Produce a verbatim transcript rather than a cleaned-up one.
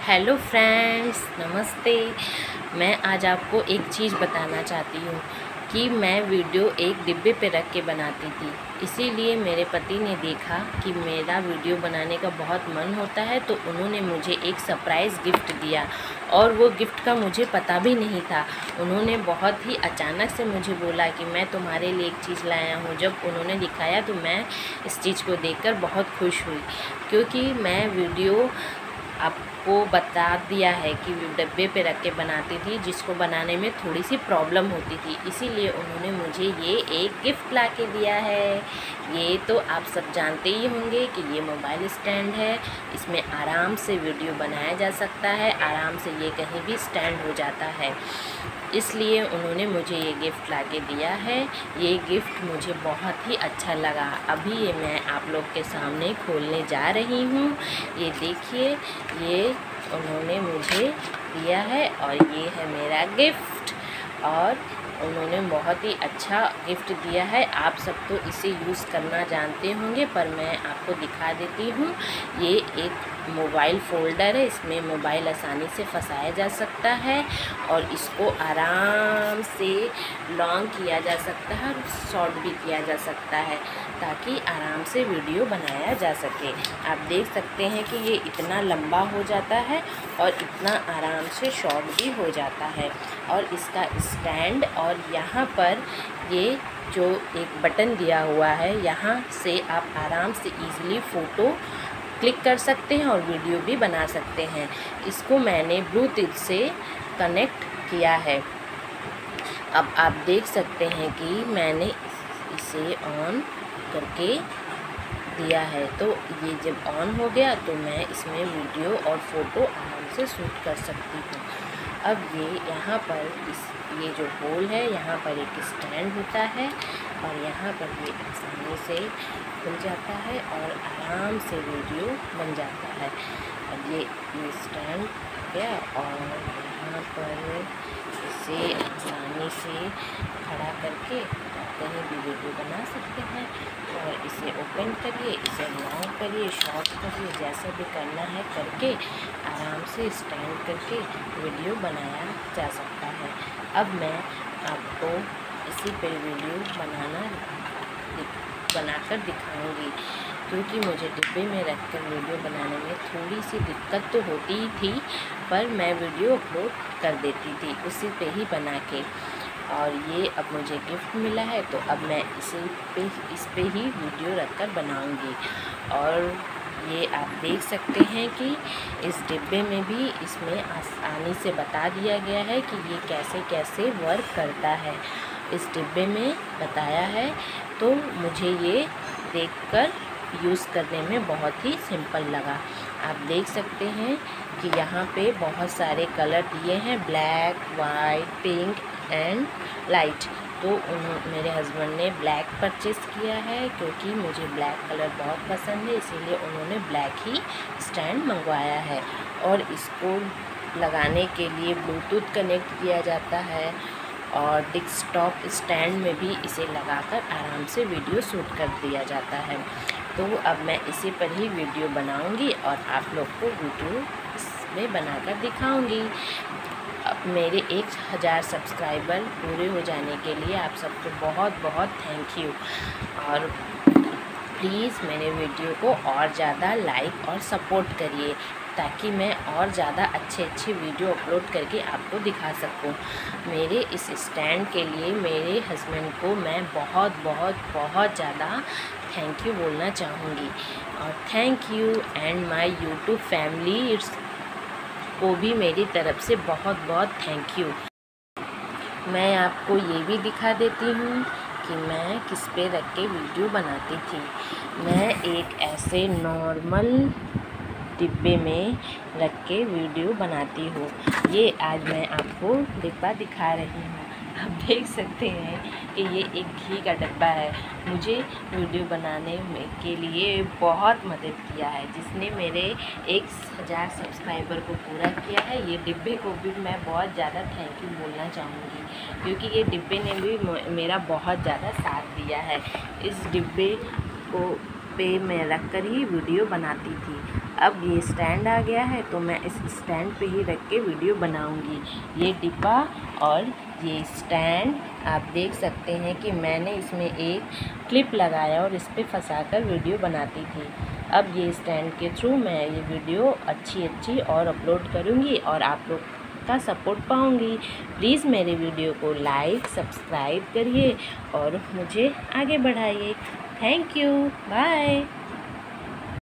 Hello friends, नमस्ते। मैं आज आपको एक चीज़ बताना चाहती हूँ कि मैं वीडियो एक डिब्बे पे रख के बनाती थी। इसीलिए मेरे पति ने देखा कि मेरा वीडियो बनाने का बहुत मन होता है, तो उन्होंने मुझे एक सरप्राइज़ गिफ्ट दिया और वो गिफ्ट का मुझे पता भी नहीं था। उन्होंने बहुत ही अचानक से मुझे बोला कि मैं तुम्हारे लिए एक चीज़ लाया हूँ। जब उन्होंने दिखाया तो मैं इस चीज़ को देखकर बहुत खुश हुई, क्योंकि मैं वीडियो आपको बता दिया है कि डब्बे पे रख के बनाती थी, जिसको बनाने में थोड़ी सी प्रॉब्लम होती थी। इसीलिए उन्होंने मुझे ये एक गिफ्ट ला के दिया है। ये तो आप सब जानते ही होंगे कि ये मोबाइल स्टैंड है। इसमें आराम से वीडियो बनाया जा सकता है, आराम से ये कहीं भी स्टैंड हो जाता है। इसलिए उन्होंने मुझे ये गिफ्ट ला के दिया है। ये गिफ्ट मुझे बहुत ही अच्छा लगा। अभी ये मैं आप लोग के सामने खोलने जा रही हूँ। ये देखिए, ये उन्होंने मुझे दिया है और ये है मेरा गिफ्ट। और उन्होंने बहुत ही अच्छा गिफ्ट दिया है। आप सब तो इसे यूज़ करना जानते होंगे, पर मैं आपको दिखा देती हूँ। ये एक मोबाइल फ़ोल्डर है। इसमें मोबाइल आसानी से फंसाया जा सकता है और इसको आराम से लॉन्ग किया जा सकता है और शॉर्ट भी किया जा सकता है, ताकि आराम से वीडियो बनाया जा सके। आप देख सकते हैं कि ये इतना लंबा हो जाता है और इतना आराम से शॉर्ट भी हो जाता है। और इसका स्टैंड और यहाँ पर ये जो एक बटन दिया हुआ है, यहाँ से आप आराम से इजीली फ़ोटो क्लिक कर सकते हैं और वीडियो भी बना सकते हैं। इसको मैंने ब्लूटूथ से कनेक्ट किया है। अब आप देख सकते हैं कि मैंने इसे ऑन करके दिया है, तो ये जब ऑन हो गया तो मैं इसमें वीडियो और फ़ोटो आराम से शूट कर सकती हूँ। अब ये यहाँ पर इस ये जो होल है, यहाँ पर एक स्टैंड होता है और यहाँ पर ये आसानी से खुल जाता है और आराम से वीडियो बन जाता है। अब ये ये स्टैंड आ गया और यहाँ पर इसे आसानी से खड़ा करके कहीं भी वीडियो बना सकते हैं। और इसे ओपन करिए, इसे लॉन्ग करिए, शॉर्ट करिए, जैसा भी करना है करके आराम से स्टैंड करके वीडियो बनाया जा सकता है। अब मैं आपको इसी पर वीडियो बनाना बनाकर दिखाऊंगी, क्योंकि मुझे डिब्बे में रखकर वीडियो बनाने में थोड़ी सी दिक्कत तो होती ही थी, पर मैं वीडियो अपलोड कर देती थी उसी पे ही बना के। और ये अब मुझे गिफ्ट मिला है, तो अब मैं इसी पे इस पे ही वीडियो रखकर बनाऊंगी। और ये आप देख सकते हैं कि इस डिब्बे में भी इसमें आसानी से बता दिया गया है कि ये कैसे कैसे वर्क करता है। इस डिब्बे में बताया है, तो मुझे ये देखकर यूज़ करने में बहुत ही सिंपल लगा। आप देख सकते हैं कि यहाँ पे बहुत सारे कलर दिए हैं, black, white, pink and light. तो उन्होंने मेरे हस्बैंड ने ब्लैक परचेज़ किया है, क्योंकि मुझे ब्लैक कलर बहुत पसंद है, इसीलिए उन्होंने ब्लैक ही स्टैंड मंगवाया है। और इसको लगाने के लिए ब्लूटूथ कनेक्ट किया जाता है और डेस्कटॉप स्टैंड में भी इसे लगाकर आराम से वीडियो शूट कर दिया जाता है। तो अब मैं इसी पर ही वीडियो बनाऊंगी और आप लोग को वीडियो इसमें बनाकर दिखाऊंगी। अब मेरे एक हज़ार सब्सक्राइबर पूरे हो जाने के लिए आप सबको बहुत बहुत थैंक यू। और प्लीज़ मेरे वीडियो को और ज़्यादा लाइक और सपोर्ट करिए, ताकि मैं और ज़्यादा अच्छे अच्छे वीडियो अपलोड करके आपको दिखा सकूं। मेरे इस स्टैंड के लिए मेरे हस्बैंड को मैं बहुत बहुत बहुत ज़्यादा थैंक यू बोलना चाहूँगी। और thank you and my YouTube family को भी मेरी तरफ से बहुत बहुत थैंक यू। मैं आपको ये भी दिखा देती हूँ कि मैं किस पे रख के वीडियो बनाती थी। मैं एक ऐसे नॉर्मल डिब्बे में रख के वीडियो बनाती हूँ। ये आज मैं आपको डिब्बा दिखा रही हूँ। आप देख सकते हैं कि ये एक घी का डब्बा है। मुझे वीडियो बनाने में के लिए बहुत मदद किया है, जिसने मेरे एक हज़ार सब्सक्राइबर को पूरा किया है। ये डिब्बे को भी मैं बहुत ज़्यादा थैंक यू बोलना चाहूँगी, क्योंकि ये डिब्बे ने भी मेरा बहुत ज़्यादा साथ दिया है। इस डिब्बे को पे मैं रख कर ही वीडियो बनाती थी। अब ये स्टैंड आ गया है तो मैं इस स्टैंड पे ही रख के वीडियो बनाऊंगी। ये डिब्बा और ये स्टैंड आप देख सकते हैं कि मैंने इसमें एक क्लिप लगाया और इस पर फंसा कर वीडियो बनाती थी। अब ये स्टैंड के थ्रू मैं ये वीडियो अच्छी अच्छी और अपलोड करूँगी और आप लोग का सपोर्ट पाऊँगी। प्लीज़ मेरे वीडियो को लाइक सब्सक्राइब करिए और मुझे आगे बढ़ाइए। Thank you, bye.